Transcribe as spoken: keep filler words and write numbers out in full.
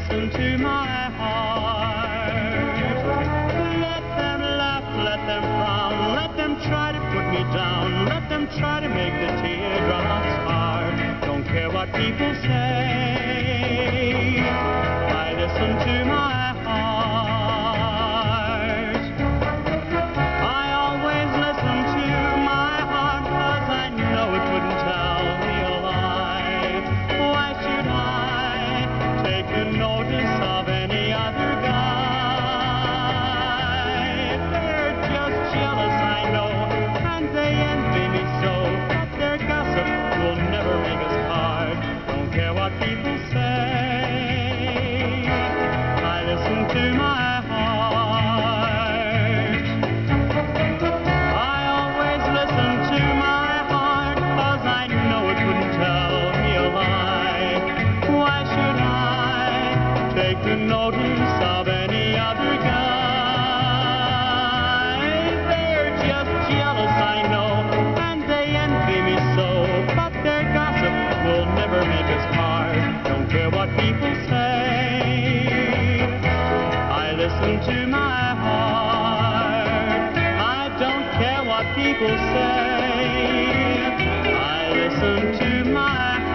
listen to my heart. Let them laugh, let them frown, let them try to put me down, let them try to make the teardrops hard. Don't care what people say, I listen to my heart. I always listen to my heart, 'cause I know it wouldn't tell me a lie. Why should I take the notice of any other guy? They're just jealous, I know, and they envy me so, but their gossip will never make us part. Don't care what people say, I listen to my heart. I always listen to my heart, 'cause I know it wouldn't tell me a lie. Why should I take the notice of any other guy? They're just jealous, I know, and they envy me so, but their gossip will never make us part. Don't care what people say, I listen to my heart. I don't care what people say, I listen to my